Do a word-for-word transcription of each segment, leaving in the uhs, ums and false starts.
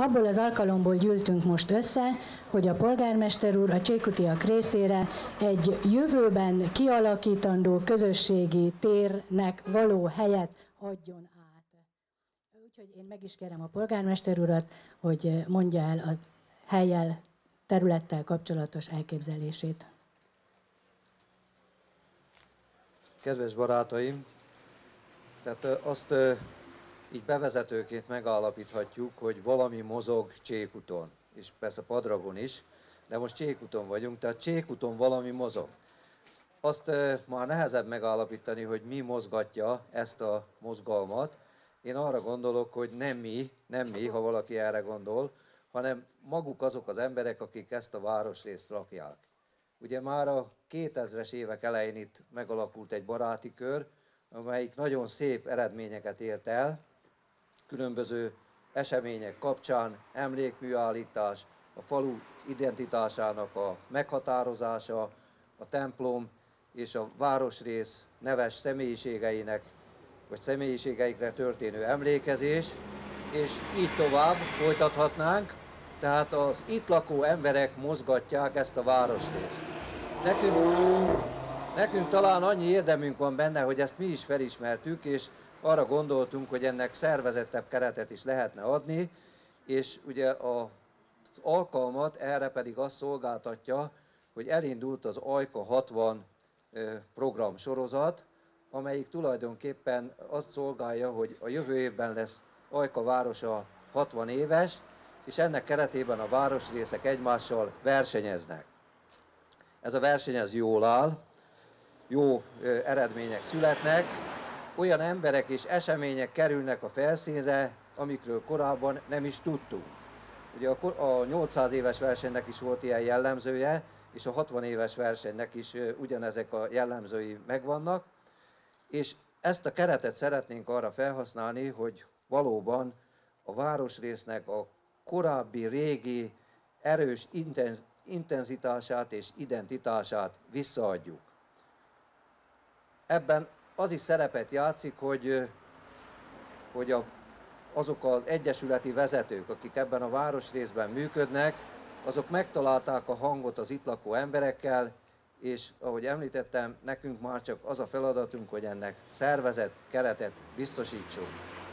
abból az alkalomból gyűltünk most össze, hogy a polgármester úr a csékutiak részére egy jövőben kialakítandó közösségi térnek való helyet adjon át. Úgyhogy én meg is kérem a polgármester urat, hogy mondja el a hellyel, területtel kapcsolatos elképzelését. Kedves barátaim, tehát azt így bevezetőként megállapíthatjuk, hogy valami mozog Csékuton, és persze Padragon is, de most Csékuton vagyunk, tehát Csékuton valami mozog. Azt már nehezebb megállapítani, hogy mi mozgatja ezt a mozgalmat. Én arra gondolok, hogy nem mi, nem mi, ha valaki erre gondol, hanem maguk azok az emberek, akik ezt a városrészt rakják. Ugye már a kétezres évek elején itt megalakult egy baráti kör, amelyik nagyon szép eredményeket ért el, különböző események kapcsán, emlékműállítás, a falu identitásának a meghatározása, a templom és a városrész neves személyiségeinek, vagy személyiségeikre történő emlékezés, és így tovább folytathatnánk, tehát az itt lakó emberek mozgatják ezt a városrészt. Nekünk, nekünk talán annyi érdemünk van benne, hogy ezt mi is felismertük, és arra gondoltunk, hogy ennek szervezettebb keretet is lehetne adni, és ugye az alkalmat erre pedig azt szolgáltatja, hogy elindult az Ajka hatvan programsorozat, amelyik tulajdonképpen azt szolgálja, hogy a jövő évben lesz Ajka városa hatvan éves, és ennek keretében a városrészek egymással versenyeznek. Ez a verseny ez jól áll, jó eredmények születnek, olyan emberek és események kerülnek a felszínre, amikről korábban nem is tudtunk. Ugye a nyolcszáz éves versenynek is volt ilyen jellemzője, és a hatvan éves versenynek is ugyanezek a jellemzői megvannak, és ezt a keretet szeretnénk arra felhasználni, hogy valóban a városrésznek a korábbi, régi, erős intenzitását és identitását visszaadjuk. Ebben az is szerepet játszik, hogy, hogy a, azok az egyesületi vezetők, akik ebben a városrészben működnek, azok megtalálták a hangot az itt lakó emberekkel, és ahogy említettem, nekünk már csak az a feladatunk, hogy ennek szervezett keretet biztosítsunk.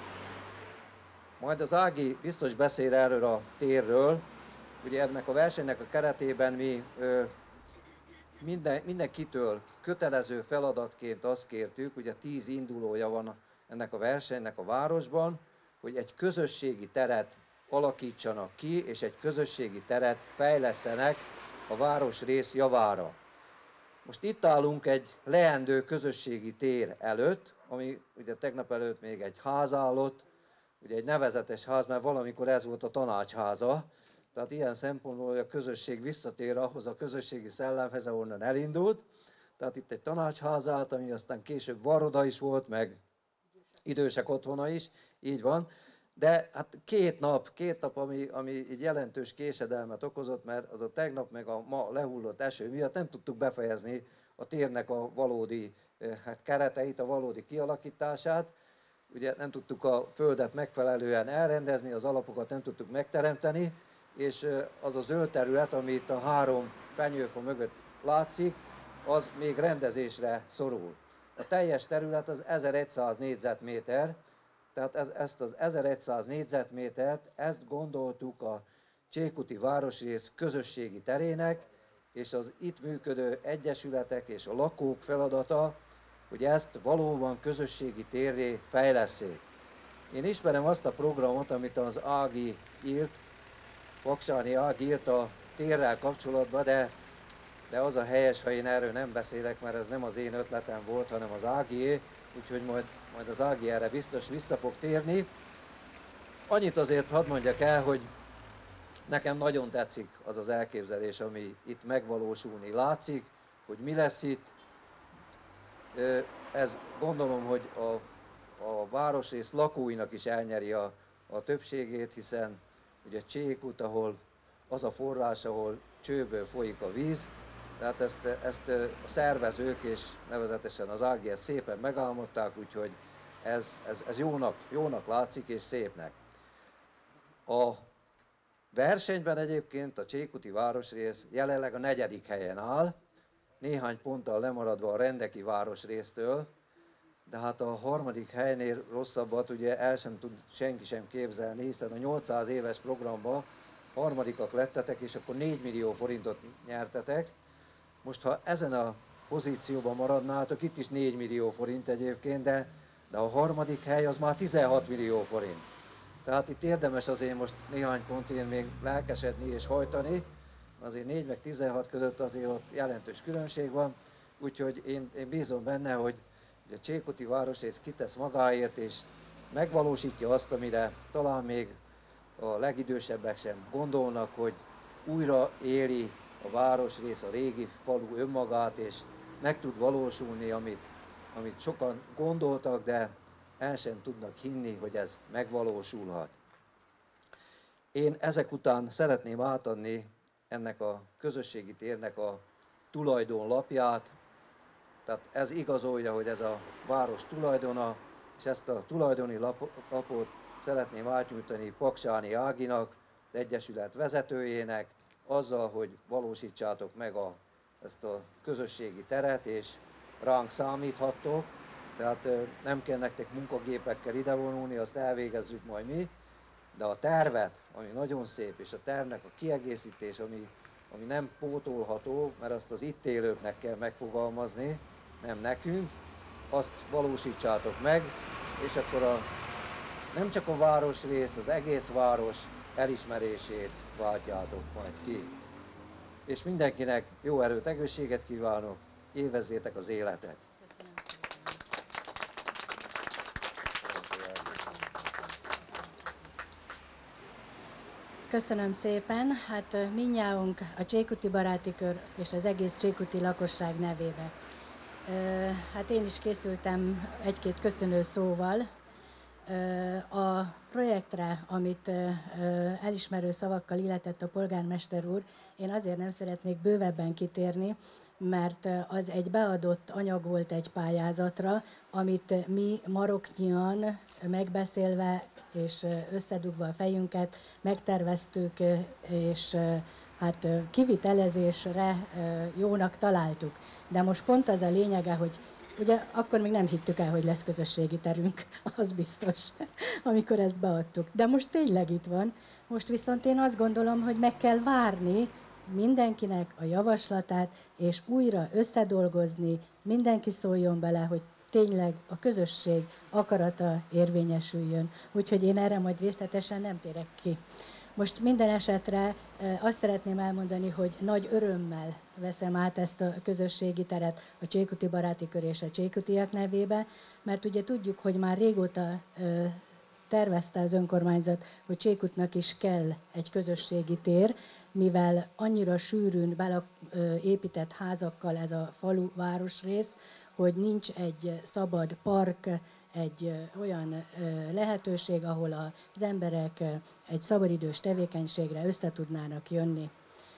Majd az Ági biztos beszél erről a térről, ugye ennek a versenynek a keretében mi ö, minden, mindenkitől kötelező feladatként azt kértük, ugye tíz indulója van ennek a versenynek a városban, hogy egy közösségi teret alakítsanak ki, és egy közösségi teret fejlesztenek a városrész javára. Most itt állunk egy leendő közösségi tér előtt, ami ugye tegnap előtt még egy ház állott, ugye egy nevezetes ház, mert valamikor ez volt a tanácsháza, tehát ilyen szempontból, hogy a közösség visszatér ahhoz a közösségi szellemhez, ahonnan elindult. Tehát itt egy tanácsház állt, ami aztán később varroda is volt, meg idősek otthona is, így van. De hát két nap, két nap, ami, ami így jelentős késedelmet okozott, mert az a tegnap meg a ma lehullott eső miatt nem tudtuk befejezni a térnek a valódi hát kereteit, a valódi kialakítását. Ugye nem tudtuk a földet megfelelően elrendezni, az alapokat nem tudtuk megteremteni, és az a zöld terület, ami itt a három fenyőfa mögött látszik, az még rendezésre szorul. A teljes terület az ezerszáz négyzetméter, tehát ez, ezt az ezerszáz négyzetmétert, ezt gondoltuk a Csékuti városrész közösségi terének, és az itt működő egyesületek és a lakók feladata, hogy ezt valóban közösségi térré fejlesszék. Én ismerem azt a programot, amit az Ági írt, Paksáni Ági írt a térrel kapcsolatban, de, de az a helyes, ha én erről nem beszélek, mert ez nem az én ötletem volt, hanem az Ágié, úgyhogy majd, majd az Ági erre biztos vissza fog térni. Annyit azért hadd mondjak el, hogy nekem nagyon tetszik az az elképzelés, ami itt megvalósulni látszik, hogy mi lesz itt. Ez gondolom, hogy a, a városrész lakóinak is elnyeri a, a többségét, hiszen ugye Csékút, ahol az a forrás, ahol csőből folyik a víz, tehát ezt, ezt a szervezők és nevezetesen az Ági ezt szépen megálmodták, úgyhogy ez, ez, ez jónak, jónak látszik és szépnek. A Versenyben egyébként a Csékuti városrész jelenleg a negyedik helyen áll, néhány ponttal lemaradva a Rendeki városrésztől, de hát a harmadik helynél rosszabbat ugye el sem tud senki sem képzelni, hiszen a nyolcszáz éves programban harmadikak lettetek, és akkor négy millió forintot nyertetek. Most, ha ezen a pozícióban maradnátok, itt is négy millió forint egyébként, de, de a harmadik hely az már tizenhat millió forint. Tehát itt érdemes azért most néhány pontért még lelkesedni és hajtani, azért négy meg tizenhat között azért ott jelentős különbség van, úgyhogy én, én bízom benne, hogy a Csékuti városrész kitesz magáért, és megvalósítja azt, amire talán még a legidősebbek sem gondolnak, hogy újra éli a városrész, a régi falu önmagát, és meg tud valósulni, amit, amit sokan gondoltak, de el sem tudnak hinni, hogy ez megvalósulhat. Én ezek után szeretném átadni ennek a közösségi térnek a tulajdonlapját, tehát ez igazolja, hogy ez a város tulajdona, és ezt a tulajdoni lapot szeretném átnyújtani Paksáni Áginak, az Egyesület vezetőjének, azzal, hogy valósítsátok meg a, ezt a közösségi teret, és ránk számíthattok, tehát nem kell nektek munkagépekkel idevonulni, azt elvégezzük majd mi, de a tervet, ami nagyon szép, és a tervnek a kiegészítés, ami, ami nem pótolható, mert azt az itt élőknek kell megfogalmazni, nem nekünk, azt valósítsátok meg, és akkor a, nem csak a városrész, az egész város elismerését váltjátok majd ki. És mindenkinek jó erőt, egészséget kívánok, élvezzétek az életet! Köszönöm szépen, hát mindnyájunk a Csékuti Baráti Kör és az egész csékuti lakosság nevébe. Hát én is készültem egy-két köszönő szóval. A projektre, amit elismerő szavakkal illetett a polgármester úr, én azért nem szeretnék bővebben kitérni, mert az egy beadott anyag volt egy pályázatra, amit mi maroknyian megbeszélve és összedugva a fejünket megterveztük, és hát kivitelezésre jónak találtuk. De most pont az a lényege, hogy ugye akkor még nem hittük el, hogy lesz közösségi terünk, az biztos, amikor ezt beadtuk. De most tényleg itt van. Most viszont én azt gondolom, hogy meg kell várni mindenkinek a javaslatát, és újra összedolgozni, mindenki szóljon bele, hogy tényleg a közösség akarata érvényesüljön. Úgyhogy én erre majd részletesen nem térek ki. Most minden esetre azt szeretném elmondani, hogy nagy örömmel veszem át ezt a közösségi teret a Csékuti Baráti Kör és a csékutiak nevébe, mert ugye tudjuk, hogy már régóta tervezte az önkormányzat, hogy Csékutnak is kell egy közösségi tér, mivel annyira sűrűn beleépített házakkal ez a falu városrész, hogy nincs egy szabad park, egy olyan lehetőség, ahol az emberek egy szabadidős tevékenységre össze tudnának jönni.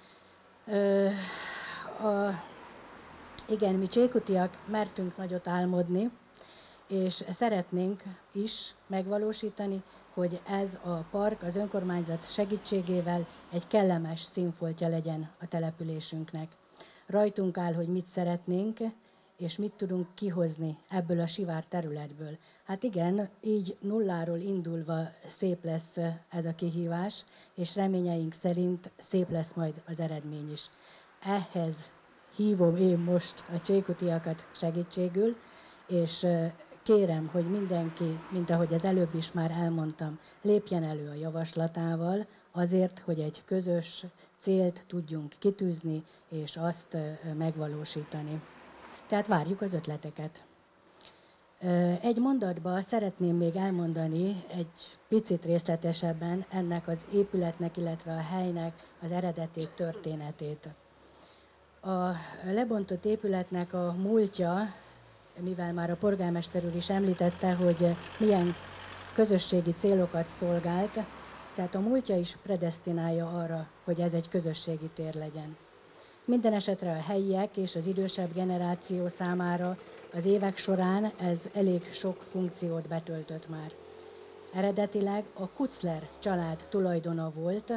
A, igen, mi csékutiak mertünk nagyot álmodni, és szeretnénk is megvalósítani, hogy ez a park az önkormányzat segítségével egy kellemes színfoltja legyen a településünknek. Rajtunk áll, hogy mit szeretnénk, és mit tudunk kihozni ebből a sivár területből. Hát igen, így nulláról indulva szép lesz ez a kihívás, és reményeink szerint szép lesz majd az eredmény is. Ehhez hívom én most a csékutiakat segítségül, és kérem, hogy mindenki, mint ahogy az előbb is már elmondtam, lépjen elő a javaslatával azért, hogy egy közös célt tudjunk kitűzni, és azt megvalósítani. Tehát várjuk az ötleteket. Egy mondatban szeretném még elmondani egy picit részletesebben ennek az épületnek, illetve a helynek az eredetét, történetét. A lebontott épületnek a múltja, mivel már a polgármester úr is említette, hogy milyen közösségi célokat szolgált, tehát a múltja is predesztinálja arra, hogy ez egy közösségi tér legyen. Minden esetre a helyiek és az idősebb generáció számára az évek során ez elég sok funkciót betöltött már. Eredetileg a Kuczler család tulajdona volt,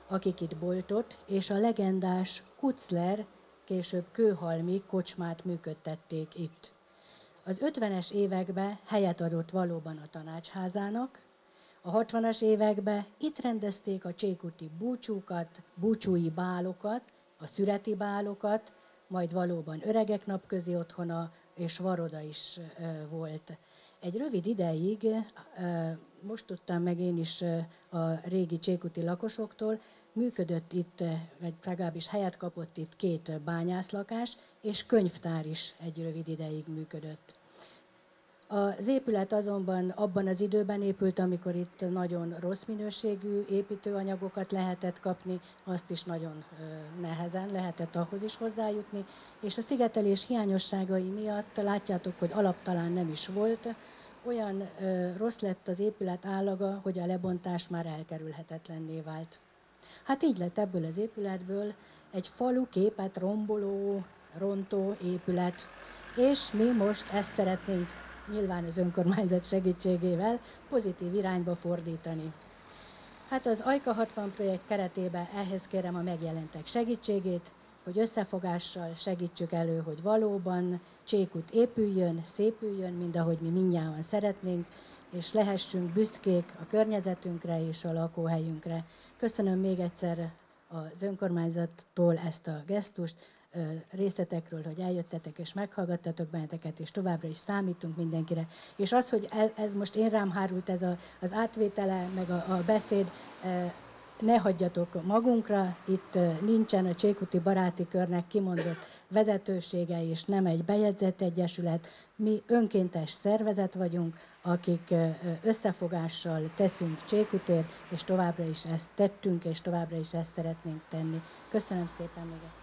akik itt boltot és a legendás Kuczler, később Kőhalmi kocsmát működtették itt. Az ötvenes években helyet adott valóban a tanácsházának, a hatvanas években itt rendezték a csékuti búcsúkat, búcsúi bálokat, a szüreti bálokat, majd valóban öregek napközi otthona és varoda is e, volt. Egy rövid ideig, e, most tudtam meg én is e, a régi csékuti lakosoktól, működött itt, vagy legalábbis helyet kapott itt két bányászlakás, és könyvtár is egy rövid ideig működött. Az épület azonban abban az időben épült, amikor itt nagyon rossz minőségű építőanyagokat lehetett kapni, azt is nagyon nehezen lehetett ahhoz is hozzájutni, és a szigetelés hiányosságai miatt látjátok, hogy alaptalán nem is volt, olyan rossz lett az épület állaga, hogy a lebontás már elkerülhetetlenné vált. Hát így lett ebből az épületből egy falu képet romboló, rontó épület, és mi most ezt szeretnénk nyilván az önkormányzat segítségével pozitív irányba fordítani. Hát az Ajka hatvan projekt keretében ehhez kérem a megjelentek segítségét, hogy összefogással segítsük elő, hogy valóban Csékút épüljön, szépüljön, mind ahogy mi mindnyájan szeretnénk, és lehessünk büszkék a környezetünkre és a lakóhelyünkre. Köszönöm még egyszer az önkormányzattól ezt a gesztust, részletekről, hogy eljöttetek és meghallgattatok benneteket, és továbbra is számítunk mindenkire. És az, hogy ez most én rám hárult ez a, az átvétele, meg a, a beszéd, ne hagyjatok magunkra, itt nincsen a Csékuti Baráti Körnek kimondott vezetősége, és nem egy bejegyzett egyesület. Mi önkéntes szervezet vagyunk, akik összefogással teszünk Csékutért, és továbbra is ezt tettünk, és továbbra is ezt szeretnénk tenni. Köszönöm szépen még egyszer.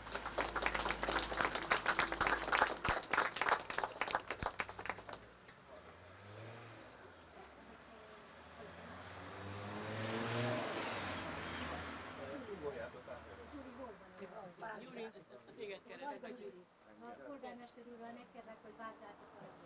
A polgármester úrral megkérlek, hogy várt át a szalagot.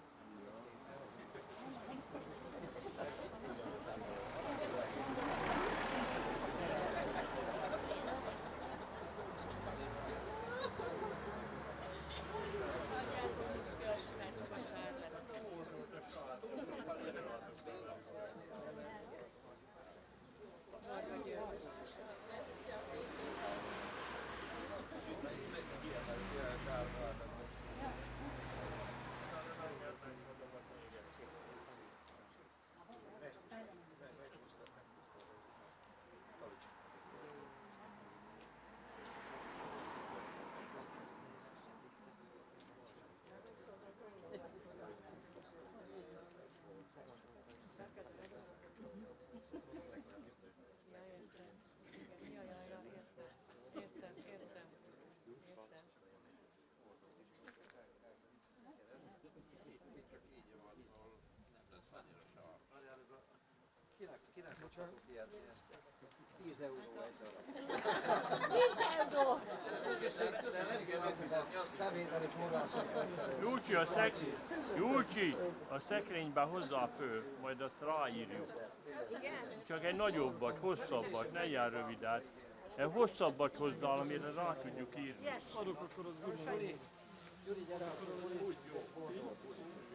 Kinek, kinek bocsánatok ilyet? tíz euró egy darab. Nincs euró! Júlcsi, a, szek... Júlcsi, a szekrényben hozzá föl, majd azt ráírjuk. Csak egy nagyobbat, hosszabbat, ne ilyen rövidet. Egy hosszabbat hozzá, amire rá tudjuk írni. Yes. Adok akkor az Gyuri. Gyuri, gyere, akkor úgy jó.